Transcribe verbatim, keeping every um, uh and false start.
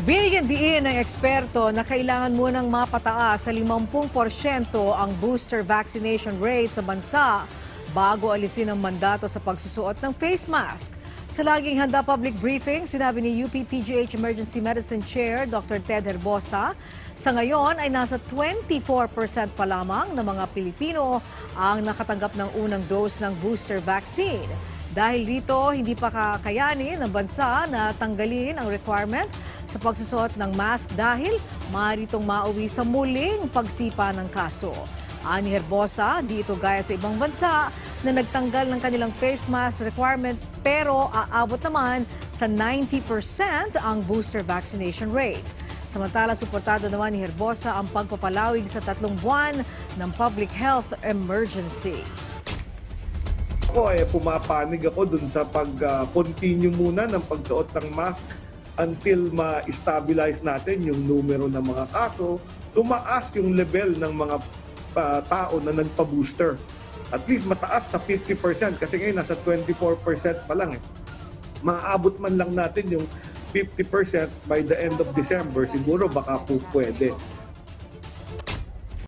Binigyang diin ng eksperto na kailangan munang mapataas sa limampu porsyento ang booster vaccination rate sa bansa bago alisin ang mandato sa pagsusuot ng face mask. Sa laging handa public briefing, sinabi ni U P P G H Emergency Medicine Chair Doctor Ted Herbosa, sa ngayon ay nasa twenty-four percent pa lamang ng mga Pilipino ang nakatanggap ng unang dose ng booster vaccine. Dahil dito, hindi pa kakayanin ng bansa na tanggalin ang requirement sa pagsusuot ng mask dahil maaari itong mauwi sa muling pagsipa ng kaso. Ani Herbosa, di ito gaya sa ibang bansa na nagtanggal ng kanilang face mask requirement pero aabot naman sa ninety percent ang booster vaccination rate. Samantala, suportado naman ni Herbosa ang pagpapalawig sa tatlong buwan ng public health emergency. Ako ay pumapanig ako dun sa pag-continue uh, muna ng pagsuot ng mask until ma-stabilize natin yung numero ng mga kaso, tumaas yung level ng mga uh, tao na nagpa-booster. At least mataas sa fifty percent kasi ngayon nasa twenty-four percent pa lang eh. Maaabot man lang natin yung fifty percent by the end of December, siguro baka po pwede.